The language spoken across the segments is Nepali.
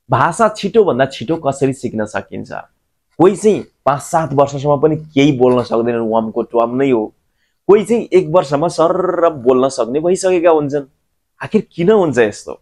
भाषा छिटो भन्दा छिटो कसरी सिक्न सकिन्छ? कोही चाहिँ 5-7 वर्षसम्म पनि केही बोल्न सक्दैन, वामको ट्वाम नै हो। कोही चाहिँ 1 वर्षमा सरर बोल्न सक्ने भइसकेका हुन्छन्। आखिर किन हुन्छ यस्तो?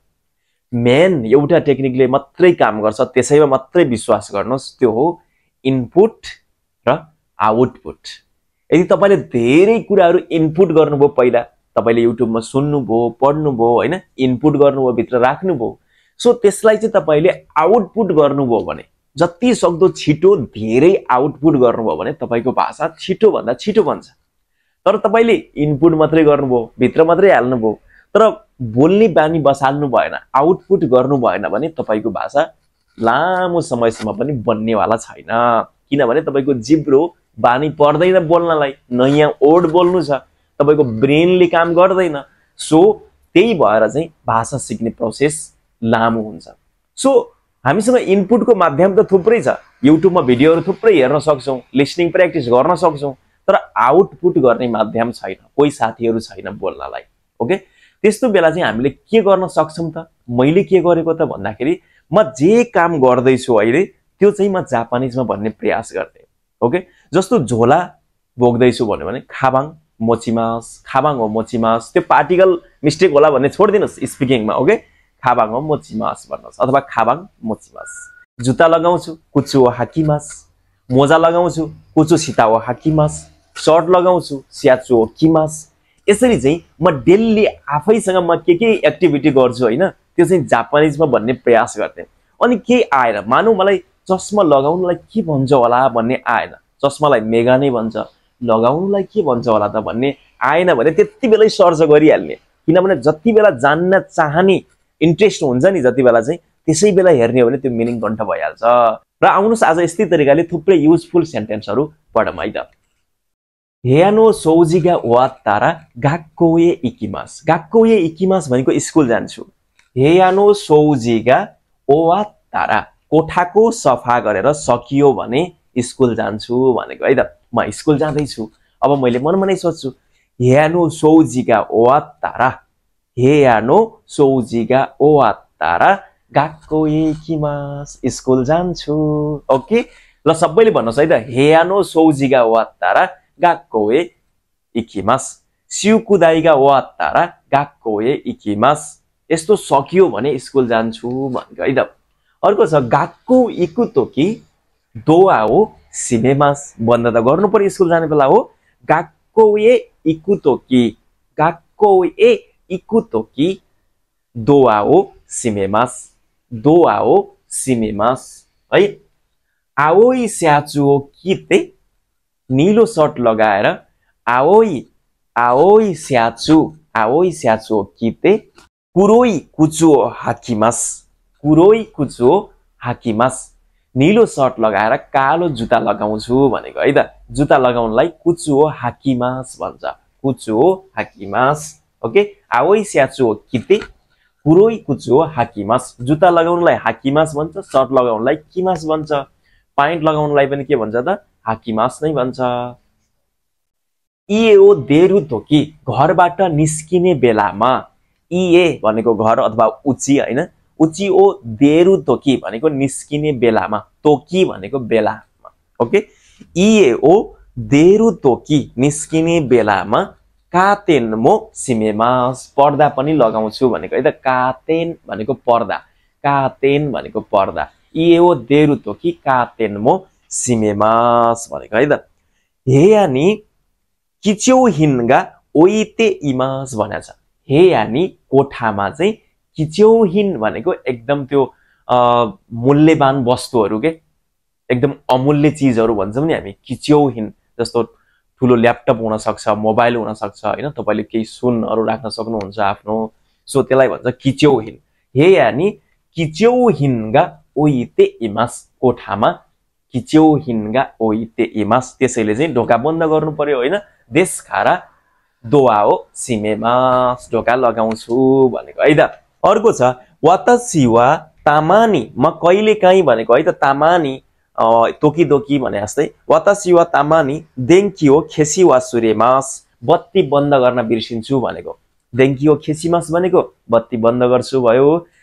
मेन एउटा टेक्निकले मात्रै काम गर्छ, त्यसैमा मात्रै विश्वास गर्नुहोस्, त्यो हो इनपुट र आउटपुट। यदि तपाईले धेरै कुराहरू इनपुट गर्नुभयो, पहिला तपाईले युट्युबमा सुन्नुभयो, पढ्नुभयो हैन, इनपुट गर्नुभयो, भित्र राख्नुभयो, सो त्यसलाई चाहिँ तपाईले आउटपुट गर्नुभयो भने, जति सक्दो छिटो धेरै आउटपुट गर्नुभयो भने तपाईको भाषा छिटो भन्दा छिटो बन्छ। तर तपाईले इनपुट मात्रै गर्नुभयो, भित्र मात्रै हाल्नुभयो, तर बोल्ने बानी बसाल्नु भएन, आउटपुट गर्नु भएन भने तपाईको भाषा लामो समयसम्म पनि बन्नेवाला छैन। किनभने तपाईको जिब्रो बानी पर्दैन बोल्नलाई, नयाँ वर्ड बोल्नु छ, तपाईको ब्रेनले काम गर्दैन। सो त्यही भएर चाहिँ भाषा सिक्ने प्रोसेस लामो हुन्छ। सो हामीसँग इनपुटको माध्यम त थुप्रै छ, युट्युबमा भिडियोहरू थुप्रै हेर्न सक्छौं, लिसनिङ प्र्याक्टिस गर्न सक्छौं, तर आउटपुट गर्ने माध्यम छैन, कोही साथीहरू छैन बोल्नलाई। ओके, त्यस्तो बेला चाहिँ हामीले के गर्न सक्छौं त? मैले के गरेको त भन्दाखेरि म जे काम गर्दैछु अहिले त्यो चाहिँ म जापानिजमा भन्ने प्रयास गर्थे। ओके, जस्तो झोला बोक्दैछु भन्यो भने खाबाङ मोचिमास, खाबाङ हो मोचिमास, त्यो पार्टिकल मिस्टेक होला भन्ने छोड्दिनुस् स्पिकिङमा। ओके, खाबाङ हो मोचिमास भन्नुस् अथवा खाबाङ मोचिमास। जुत्ता लगाउँछु कुचु हो हाकिमास, मोजा लगाउँछु कुचु सिता हो हाकिमास, शर्ट लगाउँछु स्याचु हो किमास। यसरी चाहिँ म डेली आफैसँग म के एक्टिभिटी गर्छु हैन, त्यो चाहिँ जापानिजमा भन्ने प्रयास गर्थे। अनि के आएन, मानौ मलाई चस्मा लगाउनलाई के भन्छ होला भन्ने आएन, चस्मालाई मेगा नै भन्छ, लगाउनलाई के भन्छ होला त भन्ने आएन भने त्यति बेलै सर्च गरिहाल्ने। किनभने जति बेला जान्न चाहने इन्ट्रेस्ट हुन्छ नि, जति बेला चाहिँ त्यसै बेला हेर्ने हो भने त्यो मिनिङ कन्ठ भइहाल्छ। र आउनुस् आज यस्तै तरिकाले थुप्रै युजफुल सेन्टेन्सहरू पढौँ है त। हेयानो सौजिगा वात्तारा गाक्कोए इकिमास। गाक्कोए इकिमास भनेको स्कुल जान्छु। हेयानो सौजिगा वात्तारा, कोठाको सफा गरेर सकियो भने स्कुल जान्छु भनेको है त। म स्कुल जाँदैछु, अब मैले मनमनै सोच्छु हेयानो सौजिगा वात्तारा, हेयानो सौजिगा वात्तारा गाक्कोए इकिमास, स्कुल जान्छु। ओके, ल सबैले भन्नुहोस् है त, हेयानो सौजिगा वात्तारा गाक्कोए इकिमास, सिउकुदाइगा वात्तारा गाक्कोए इकिमास। यस्तो सकियो भने स्कुल जान्छु भनेको है त। अर्को छ गाक्को इकुतोकी दोआओ सिमेमास। बन्द त गर्नु पर्यो स्कुल जाने बेला हो। गाक्कोए इकुतोकी, गाक्कोए इकुतोकी दोआओ सिमेमास, दोआओ सिमेमास है। आओई स्याचुओ किते, नीलो सर्ट लगाएर आओई आओई स्याचु किते कुरोई कुचुओ हाकिमास, कुरोई कुचुओ हाकिमास। नीलो सर्ट लगाएर कालो जुत्ता लगाउँछु भनेको है त। जुत्ता लगाउनलाई कुचुओ हाकिमास भन्छ, कुचुओ हाकिमास। ओके, आओई स्याचु किते कुरोई कुचुओ हाकिमास। जुत्ता लगाउनलाई हाकिमास भन्छ, सर्ट लगाउनलाई किमास भन्छ, प्यान्ट लगाउनलाई पनि के भन्छ त? हाकिमास नै भन्छ। इए ओ देरु तोकी, घरबाट निस्किने बेलामा, इए भनेको घर अथवा उची हैन, उची ओ देरु तोकी भनेको निस्किने बेलामा, तोकी भनेको बेलामा। ओके, इए ओ देरु तोकी निस्किने बेलामा कातेन मो सिमेमास, पर्दा पनि लगाउँछु भनेको है त। कातेन भनेको पर्दा, कातेन भनेको पर्दा, इए ओ देरु तोकी कातेन मो सिमेमास भनेको है त। हेयानी किच्यौ हिनगा ओइते इमास भनेको छ। हेयानी कोठामा चाहिँ किच्यौ हिन भनेको एकदम त्यो मूल्यवान वस्तुहरू के, एकदम अमूल्य चीजहरू भन्छौँ नि हामी। किच्यौ हिन जस्तो ठुलो ल्यापटप हुन सक्छ, मोबाइल हुन सक्छ हैन, तपाईले केही सुनहरू राख्न सक्नुहुन्छ आफ्नो, सो त्यसलाई भन्छ किच्यौ हिन। हेयानी किच्यौ हिनगा ओइते इमास, कोठामा किच्यौ हिनगा ओइते इमास। त्यसैले चाहिँ ढोका बन्द गर्नु पर्यो हैन। देश खारा दोआओ सिमेमास, ढोका लगाउँछु भनेको है त। अर्को छ वातासी वा तामानी, म कहिले काहीँ भनेको है त। तामानी तोकी दोकी भने जस्तै, वातासी वा तामानी देंकियो खेसी वा सुरेमास, बत्ती बन्द गर्न बिर्सिन्छु भनेको। देंकियो खेसीमास भनेको बत्ती बन्द गर्छु भयो,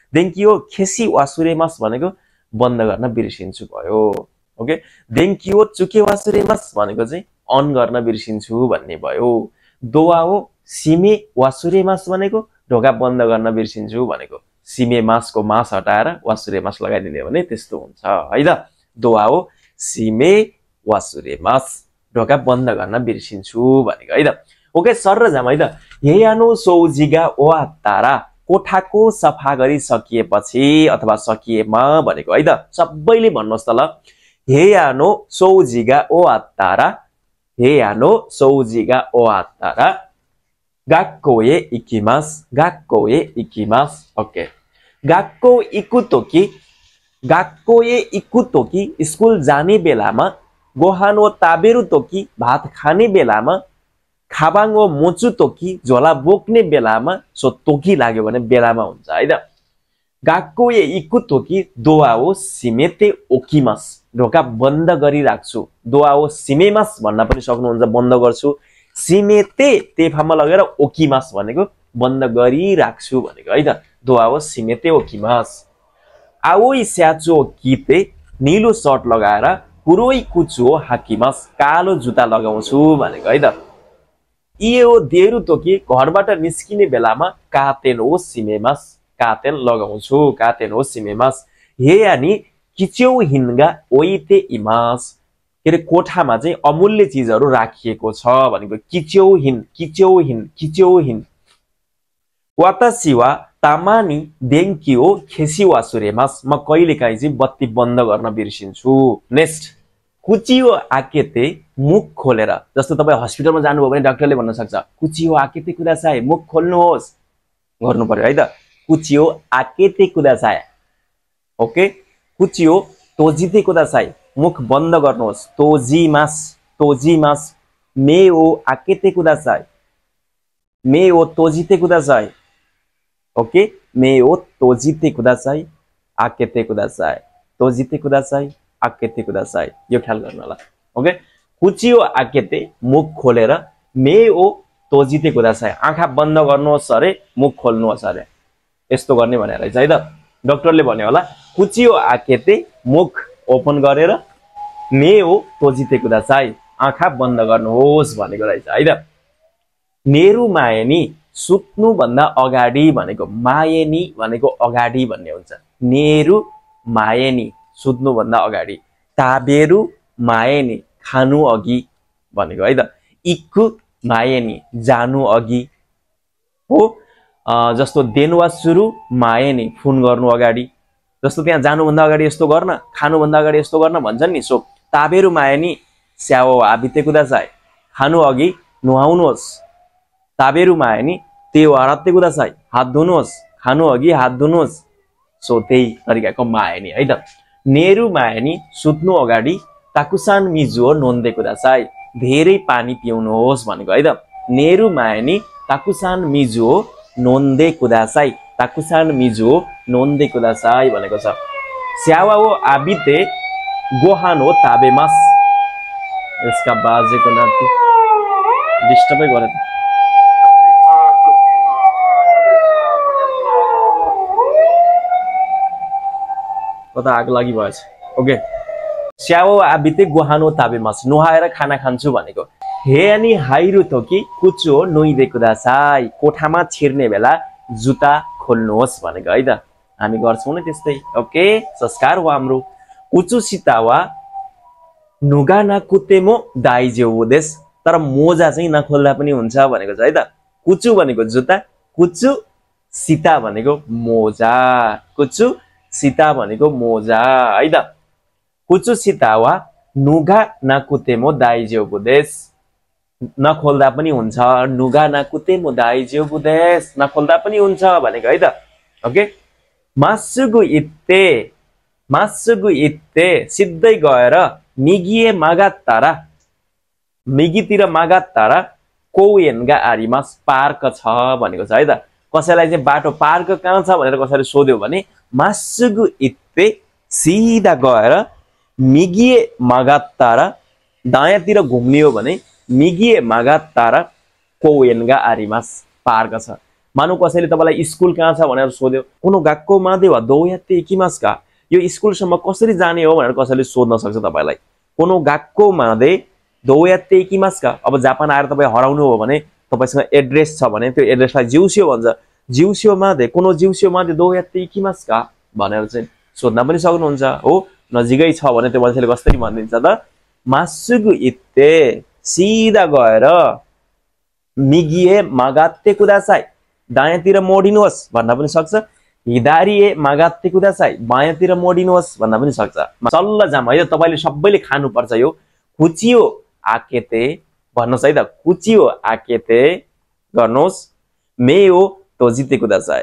देंकियो खेसी वासुरेमास भनेको बन्द गर्न बिर्सिन्छु भयो। ओके, देंकियो चुके वासुरेमास भनेको चाहिँ अन गर्न बिर्सिन्छु भन्ने भयो। दोआओ सिमे वासुरेमास भनेको ढोका बन्द गर्न बिर्सिन्छु भनेको। सिमे मासको मास हटाएर वासुरेमास लगाइदिने भने त्यस्तो हुन्छ है त। दोआओ सिमे वासुरेमास ढोका बन्द गर्न बिर्सिन्छु भनेको है त। ओके, सर र जाम है त। हेयानो सौजिगा ओआत्तारा कोठाको सफा गरिसकिएपछि अथवा सकिएमा भनेको है त। सबैले भन्नुहोस् त ल। हेयानो सौजिगा ओआत्तारा, हेयानो सौजिगा ओआत्तारा गाक्कोए इकिमास, गाक्कोए इकिमास। ओके, गाक्को इकु तोकी, गाक्कोए इकु तोकी स्कुल जाने बेलामा, गोहानो ताबेरु तोकी भात खाने बेलामा, खाबाङो मोचु तोकी झोला बोक्ने बेलामा। सो तोकी लाग्यो भने बेलामा हुन्छ है त। गाक्कोए इकु तोकी दोआओ सिमेते ओकिमास, ढोका बन्द गरिराख्छु। दोआओ सिमेमास भन्न पनि सक्नुहुन्छ, बन्द गर्छु। सिमेते तेफामा लगेर ओकिमास भनेको बन्द गरिराख्छु भनेको है त। दोआओ सिमेते ओकिमास। आओइ स्याचो किते नीलो सर्ट लगाएर कुरोइ कुचो हाकिमास, कालो जुत्ता लगाउँछु भनेको है त। इयो देरु तोकी घरबाट निस्किने बेलामा कातेन ओ सिमेमास, कातेन लगाउँछु, कातेन ओ सिमेमास। हे यानी किच्यौ हिन्गा ओइते इमास, के अरे कोठामा चाहिँ अमूल्य चिजहरू राखिएको छ भनेको। किच्यौ हिन, किच्यौ हिन, किच्यौ हिन। वातासिवा तामानी देंकियो खेसिवा सुरेमास, म कहिलेकाहीँ चाहिँ बत्ती बन्द गर्न बिर्सिन्छु। नेक्स्ट, कुचियो आकेते मुख खोलेर, जस्तो तपाईँ हस्पिटलमा जानुभयो भने डाक्टरले भन्न सक्छ कुचियो आकेते कुदासाई, मुख खोल्नुहोस् गर्नु पर्यो है त। कुचियो आकेते कुदासाई। ओके, कुचियो तोजिते कुदासाई, मुख बन्द गर्नुहोस्। तोजिमास, तोजिमास। मेओ आकेते कुदासाई, मेओ तोजिते कुदासाई। ओके, मेओ तोजिते कुदासाई, आकेते कुदासाई, तोजिते कुदासाई, आकेते कुदासाई, यो ख्याल गर्नु होला। ओके, कुचियो आकेते मुख खोलेर, मेओ तोजिते कुदासाई, आँखा बन्द गर्नुहोस् अरे, मुख खोल्नुहोस् अरे, यस्तो गर्ने भने रहेछ है त। डाक्टरले भन्यो होला कुचियो आकेते मुख ओपन गरेर, मेओ तोजिते कुदासाई, आँखा बन्द गर्नुहोस् भनेको रहेछ है त। नेरु मायनी सुत्नु भन्दा अगाडि भनेको, मायनी भनेको अगाडि भन्ने हुन्छ। नेरु मायनी सुत्नु भन्दा अगाडि। ताबेरु मायनी खानु अघि भनेको है त। इक्कु मायनी जानु अघि हो। जस्तो देनुवा सुरु मायनी फोन गर्नु अगाडि, जस्तो त्यहाँ जानुभन्दा अगाडि यस्तो गर्न, खानुभन्दा अगाडि यस्तो गर्न भन्छन् नि। सो ताबेरु मायनी स्याओ आबिते कुदासाई, खानु अघि नुहाउनुहोस्। ताबेरु मायनी तेओ आराते कुदासाई, हात धुनुहोस्, खानु अघि हात धुनुहोस्। सो त्यही तरिकाको मायनी है त। नेरु मायनी सुत्नु अगाडि, ताकुसान मिजुओ नोन्दे कुदासाई, धेरै पानी पिउनुहोस् भनेको है त। नेरु मायनी ताकुसान मिजुओ नोन्दे कुदासाई, ताकुसान मिजुओ नोन्दे कुदासाई भनेको छ। स्यावाओ आबिते गोहानो ताबेमास, यसका बाजेको नाति डिस्टर्बै गरे। कता आग लागि भएछ। ओके, स्याओ आबिते गोहानो ताबेमास, नुहाएर खाना खान्छु भनेको। हे अनि हाइरु तोकी कुचो नुइदे कुदासाई, कोठामा छिर्ने बेला जुत्ता खोल्नुहोस् भनेको है त। हामी गर्छौँ नि त्यस्तै। ओके, संस्कार हो हाम्रो। कुचु सितावा नुगा नाकुतेमो दाइजेउ देश, तर मोजा चाहिँ नखोल्दा पनि हुन्छ भनेको छ है त। कुचु भनेको जुत्ता, कुचु सिता भनेको मोजा, कुचु सिता भनेको मोजा है त। कुचु सितावा नुगा नाकुतेमो दाइजेउ देश, नखोल्दा पनि हुन्छ। नुगा नाकुतेमो दाइजेउ देश, नखोल्दा पनि हुन्छ भनेको है त। ओके, मासुगु इत्ते, मासुगु इत्ते सिधै गएर मिगिए मागात्तारा, मिगितिर मागात्तारा कोएनगा आरिमास, पार्क छ भनेको छ है त। कसैलाई चाहिँ बाटो पार्क कहाँ छ भनेर कसैले सोध्यो भने मासुगु इत्ते सिधा गएर, मिगिए मागात्तारा दायाँतिर घुम्ने हो भने मिगिए मागात्तारा कोएनगा आरिमास, पार्क छ। मानौ कसैले तपाईलाई स्कुल कहाँ छ भनेर सोध्यो, कुनो गाक्को मादे वा दोयाते इकिमास्का, यो स्कुलसम्म कसरी जाने हो भनेर कसैले सोध्न सक्छ तपाईलाई। कुनो गाक्को मादे दोयाते इकिमास्का, अब जापान आएर तपाई हराउनु हो भने तपाईसँग एड्रेस छ भने त्यो एड्रेसलाई जिउस्यो भन्छ। जिउस्यो मादे कुनो जिउस्यो मादे दोयाते इकिमास्का भनेर चाहिँ सोध्न पनि सक्नुहुन्छ हो। नजिकै छ भने त्यो मान्छेले कसरी भनिदिन्छ त, मासुगु इत्ते, सिधा गएर मिगिए मागाते कुदासाई, दायाँतिर मोडिनुहोस् भन्न पनि सक्छ। हिदारिए मागाते कुदासाई, बायाँतिर मोडिनुहोस् भन्न पनि सक्छ। सल्ल जाम है, तपाईले सबैले खानु पर्छ यो। कुचियो आकेते भन्नुस् है त, कुचियो आकेते गर्नुस्। मेओ तोजिते कुदासाई,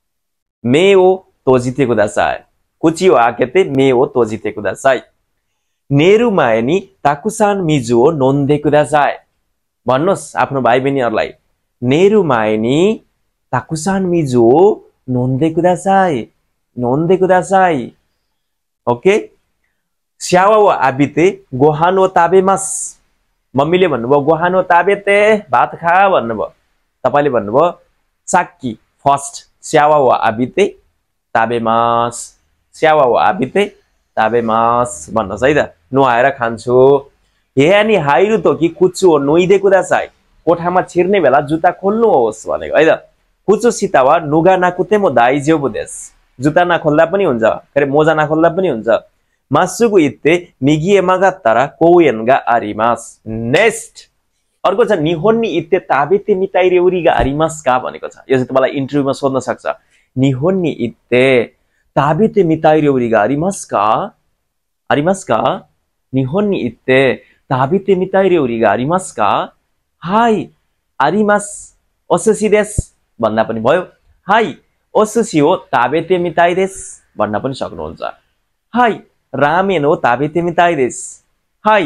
मेओ तोजिते कुदासाई, कुचियो आकेते मेओ तोजिते कुदासाई। नेरु मायनी ताकुसान मिजुओ नोन्दे कुदासाई भन्नुस् आफ्नो भाइ बहिनीहरुलाई। नेरु मायनी ताकुसान मिजुओ नोन्दे कुदासाई, नोन्दे कुदासाई। ओके। स्यावा वा आबिते गोहानो ताबेमास, मम्मीले भन्नुभयो गोहानो ताबेते, भात खा भन्नुभयो। तपाईले भन्नुभयो साक्की फर्स्ट स्यावा वा आबिते ताबेमास, स्यावा वा आबिते ताबेमास भन्नुस् है त। नुहाएर खान्छु। हेयानी हाइरु तो कि कुचो नोइदे कुदासाई, कोठामा छिर्ने बेला जुत्ता खोल्नुहोस् भनेको है त। कुचो सितावा नुगा नाकुते मो दाइज्यो बुदेस, जुत्ता नखोल्दा पनि हुन्छ, के मोजा नखोल्दा पनि हुन्छ। मासुगु इत्ते मिगिए मागात्तारा कोयनगा आरिमास। नेक्स्ट अर्को छ निहोन्नी इत्ते ताबेते मिताइरे उरिगा आरिमास का भनेको छ। यो चाहिँ तपाईलाई इन्टरभ्यूमा सोध्न सक्छ। निहोन्नी इत्ते ताबेते मिताइरे उरिगा आरिमास का, आरिमास का, निहोन्नी इत्ते ताबेते मिताइरे उरिगा आरिमास का, हाई आरिमास ओसुशी देस भन्दा पनि भयो। हाई ओसुशी हो ताबेते मिताइ देस भन्न पनि सक्नुहुन्छ। हाई रामेन हो ताबेते मिताइ देस, हाई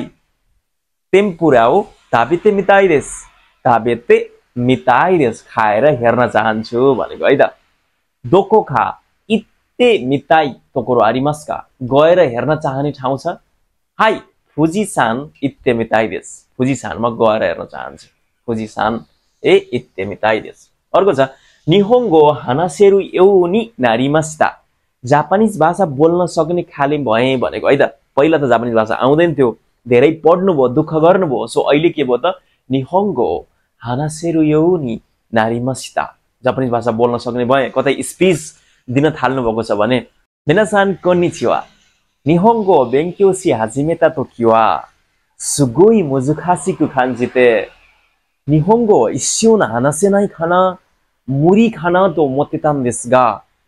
टेम्पुरा हो ताबेते मिताइ देस, ताबेते मिताइ देस खाएर हेर्न चाहन्छु भनेको है त। दोको खा इत्ते मिताइ तोकोरो आरिमास का, गएर हेर्न चाहने ठाउँ छ। हाई फुजिसान इत्ते मिताइ देस, फुजिसानमा गएर हेर्न चाहन्छु। फुजिसान ए इत्ते मिताइ देस। अर्को छ निहोंगो हानासेरु एउनी नारिमास्ता, जापानिज भाषा बोल्न सक्ने खाले भए भनेको है त। पहिला त जापानिज भाषा आउँदैन थियो, धेरै पढ्नु भयो, दुःख गर्नुभयो, सो अहिले के भयो त निहोंगो हानासेरु एउनी नारिमास्ता, जापानिज भाषा बोल्न सक्ने भए। कतै स्पिच दिन थाल्नु भएको छ भने मिनासान कोन्निचिवा, निहोंगो बेंक्यो शी हाजिमेता तो किवा, सुगोई मुजुखासिकु कान्जिते, निहोंगो इस्सिओ न हानासेनाइ खाना, मुरी खाना तो मोतेतान देसु गा,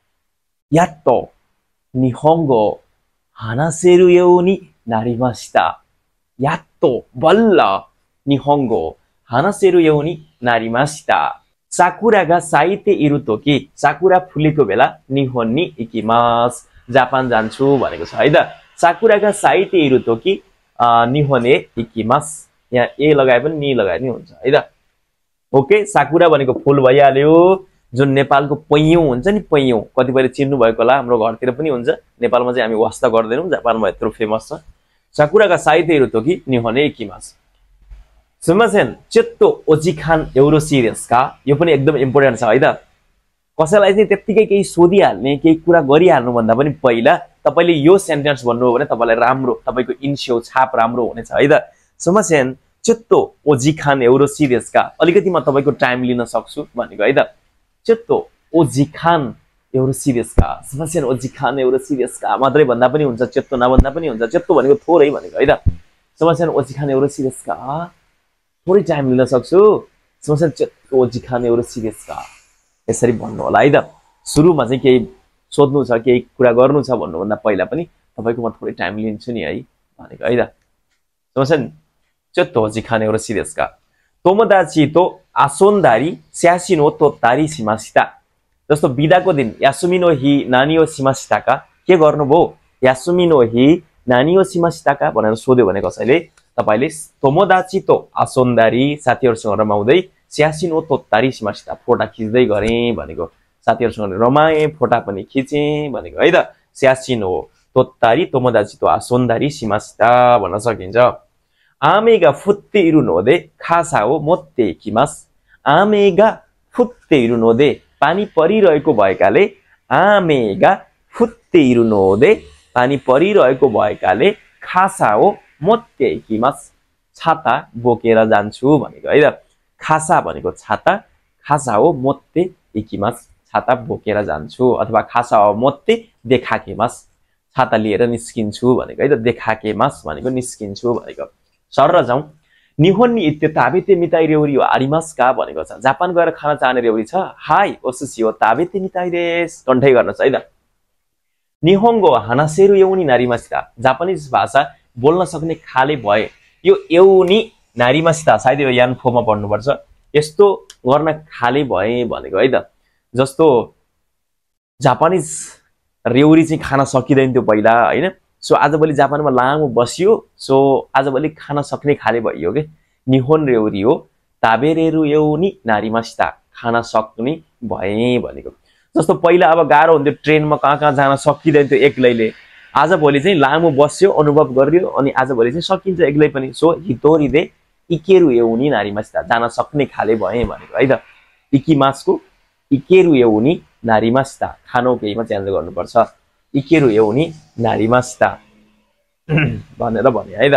यात्तो निहोंगो हानासेरु एउनी नारिमास्ता, यात्तो बल्ल निहोंगो हानासेरु एउनी नारिमास्ता। साकुरा गा साइते इरु तोकी, साकुरा फुलेको बेला निहोन्नी इकिमास, जापान जान्छु भनेको छ है त। साकुरा गा साइते इरु तोकी निहोने इकिमास, यहाँ ए लगाए पनि नि लगाए पनि हुन्छ है त। ओके। साकुरा भनेको फूल भइहाल्यो, जुन नेपालको पैयौं हुन्छ नि, पैयौं कतिपयले चिन्नु भएको होला, हाम्रो घरतिर पनि हुन्छ। नेपालमा चाहिँ हामी वास्ता गर्दैनौं, जापानमा यत्रो फेमस छ। साकुरा गा साइते इरु तोकी निहोने इकिमास। सुन्मासेन चेत्तो ओजिखान एउरोसी देसु का, यो पनि एकदम इम्पोर्टेन्ट छ है त। कसैलाई चाहिँ त्यतिकै केही सोधिहाल्ने, केही कुरा गरिहाल्नु भन्दा पनि पहिला तपाईले यो सेन्टेन्स भन्नु हो भने तपाईलाई राम्रो, तपाईको इन्स्यो छाप राम्रो हुनेछ है त। सुन्मासेन चेत्तो ओजिखान एउरोसी देसु का, अलिकति म तपाईको टाइम लिन सक्छु भनेको है त। चेत्तो ओजिखान एउरोसी देसु का, सुन्मासेन ओजिखान एउरोसी देसु का मात्रै भन्दा पनि हुन्छ, चेत्तो नभन्दा पनि हुन्छ। चेत्तो भनेको थोरै भनेको है त। सुन्मासेन ओजिखान एउरोसी देसु का, थोरै टाइम लिन सक्छु। सुन्मासेन चेत्तो ओजिखान एउरोसी देसु का, यसरी भन्नु होला है त। सुरुमा चाहिँ केही सोध्नु छ, केही कुरा गर्नु छ भन्नुभन्दा पहिला पनि तपाईको म थोरै टाइम लिन्छु नि है भनेको है त। सुन्मासेन चेत्तो ओजिखान एउरोसी देसु का, तोमोदाची तो आसोन्दारी स्यासिनो तो तारी सिमासिता। जस्तो बिदाको दिन यासुमिनो हि नानियो सिमासिता का, के गर्नुभयो यासुमिनो हि नानियो सिमासिता का भनेर सोध्यो भने कसैले तपाईले तोमोदाची तो आसोन्दारी, साथीहरुसँग रमाउँदै, स्यासिनो तो तारी सिमासिता, फोटा खिच्दै गरे भनेको। साथीहरुसँग रमाए, फोटा पनि खिचे भनेको है त। स्यासिनो तो तारी तोमोदाची तो आसोन्दारी सिमासिता भन्न सकिन्छ। आमेगा फुत्ते इरु नोदे खासा हो मोत्ते इकिमास, आमेगा फुत्ते इरु नोदे पानी परिरहेको भएकाले आमेगा फुत्ते नोदे पानी परिरहेको भएकाले खासा हो मोत्ते इकिमास छाता बोकेर जान्छु भनेको है त खासा भनेको छाता खासा हो मोत्ते इकिमास छाता बोकेर जान्छु अथवा खासा हो मोत्ते देखाकेमास छाता लिएर निस्किन्छु भनेको है त देखाकेमास भनेको निस्किन्छु भनेको सरर जाउँ निहोन्नी इत्ते ताबेते मिताई रेउरी आरिमास का भनेको छ जापान गएर खाना चाहने रेउरी छ हाई ओसुसियो ताबेते मिताई देस कन्ठै गर्नुस् है त निहोंगो हानासेरु एउनी नारीमासिता जापानिज भाषा बोल्न सक्ने खाले भए यो एउनी नारीमासिता सायद यो यानफोमा पढ्नुपर्छ यस्तो गर्न खाले भए भनेको है त जस्तो जापानिज रेउरी चाहिँ खान सकिदैन थियो पहिला हैन सो आजभोलि जापानमा लामो बसियो सो आजभोलि खान सक्ने खाले भइयो के निहोन रेउरी हो ताबेरेरु एउनी नारीमासिता खान सक्ने भए भनेको जस्तो पहिला अब गाह्रो हुन्थ्यो ट्रेनमा कहाँ जान सकिदैन थियो एक्लैले आजभोलि चाहिँ लामो बस्यो अनुभव गर्यो अनि आजभोलि चाहिँ सकिन्छ एक्लै पनि सो हितोरिदे इकेरु एउनी नारीमासिता जान सक्ने खाले भए भनेको है त इकिमासको इकेरु एउनी नारीमासिता खानो केहीमा चेन्ज गर्नुपर्छ इकेरु एउनी नारीमासिता भनेर भने है त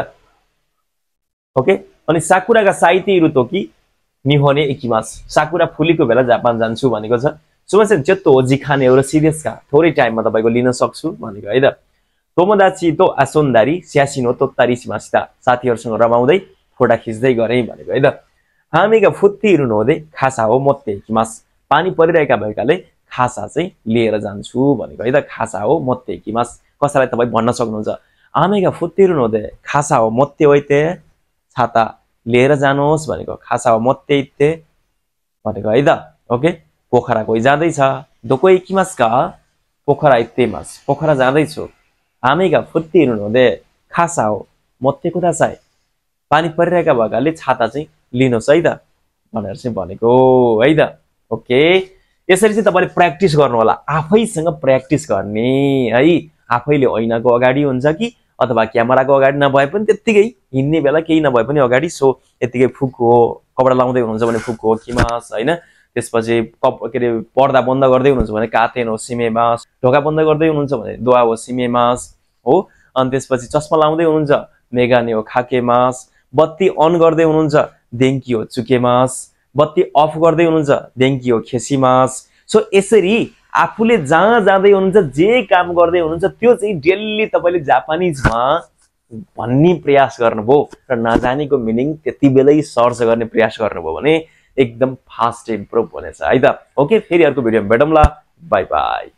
ओके अनि साकुरागा साइते रुतोकी निहोने इकिमास साकुरा फुलीको बेला जापान जान्छु भनेको छ सुमसेन चेत्तो ओजी खाने एउटा सिरियस का थोरै टाइममा तपाईको लिन सक्छु भनेको है त तोमोदाची तो आसोन्दारी स्यासिनो तोत्तारी सिमासिता साथीहरुसँग रमाउँदै फोटा खिच्दै गरे भनेको है त हामीका फुत्तीहरु नहोदे खासा हो मोत्ते किमास पानी परिरहेका भएकाले खासा चाहिँ लिएर जान्छु भनेको है त खासा हो मोत्ते किमास कसैलाई तपाई भन्न सक्नुहुन्छ हामीका फुत्तीहरु नहोदे खासा हो मोत्ते होइते छाता लिएर जानुहोस् भनेको खासा हो मोत्ते इत्ते भनेको है त ओके पोखरा कोही जाँदैछ दोको इकिमास का पोखरा इत्तेमास पोखरा जाँदैछु हामीका फुत्तीहरु नहोदे खासा हो मोत्ते कुदासाई पानी परिरहेका भएकाले छाता चाहिँ लिनुहोस् है त भनेर चाहिँ भनेको है त ओके यसरी चाहिँ तपाईले प्र्याक्टिस गर्नु होला आफैसँग प्र्याक्टिस गर्ने है आफैले ऐनाको अगाडि हुन्छ कि अथवा क्यामेराको अगाडि नभए पनि त्यतिकै हिन्ने बेला केही नभए पनि अगाडि सो यतिकै फुकको कपडा लाउँदै हुनुहुन्छ भने फुकको किमास हैन त्यसपछि के रे पर्दा बन्द गर्दै हुनुहुन्छ भने कातेन हो सिमेमास ढोका बन्द गर्दै हुनुहुन्छ भने दोआ हो सिमेमास हो अनि त्यसपछि चस्मा लाउँदै हुनुहुन्छ मेगाने हो खाकेमास बत्ती अन गर्दै हुनुहुन्छ देंकी हो चुकेमास बत्ती अफ गर्दै हुनुहुन्छ देंकी हो खेसीमास सो यसरी आफूले जहाँ जाँदै हुनुहुन्छ जे काम गर्दै हुनुहुन्छ त्यो चाहिँ डेली तपाईले जापानिजमा भन्ने प्रयास गर्नुभयो र नजानेको मिनिङ त्यति बेलै सर्च गर्ने प्रयास गर्नुभयो भने एकदम फास्ट इम्प्रुभ हुनेछ है त ओके फेरि अर्को भिडियोमा भेटौँला बाइ बाइ